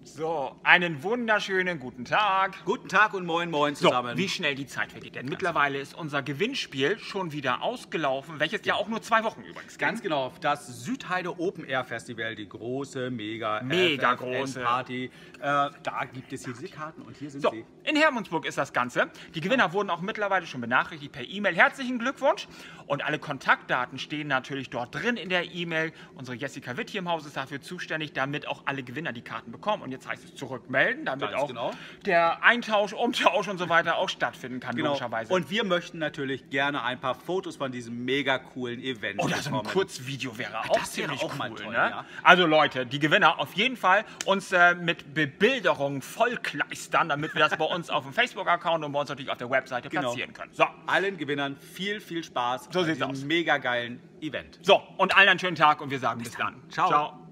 So, einen wunderschönen guten Tag. Guten Tag und moin moin zusammen. So, wie schnell die Zeit vergeht. Denn mittlerweile ist unser Gewinnspiel schon wieder ausgelaufen, welches ja auch nur 2 Wochen übrigens ging. Ganz genau, das Südheide Open Air Festival, die große, mega große Party. Da gibt es hier diese Karten und hier sind sie. In Hermundsburg ist das Ganze. Die Gewinner wurden auch mittlerweile schon benachrichtigt per E-Mail. Herzlichen Glückwunsch. Und alle Kontaktdaten stehen natürlich dort drin in der E-Mail. Unsere Jessica Witt hier im Haus ist dafür zuständig, damit auch alle Gewinner die Karten bekommen. Und jetzt heißt es zurückmelden, damit auch der Eintausch, Umtausch und so weiter auch stattfinden kann, logischerweise. Und wir möchten natürlich gerne ein paar Fotos von diesem mega coolen Event bekommen. So ein Kurzvideo wäre auch ziemlich cool, mal toll, ne? Ja. Also Leute, die Gewinner auf jeden Fall uns mit Bebilderungen vollkleistern, damit wir das bei uns auf dem Facebook-Account und bei uns natürlich auf der Webseite platzieren können. So. Allen Gewinnern viel Spaß bei diesem mega geilen Event. So, und allen einen schönen Tag und wir sagen bis dann. Ciao.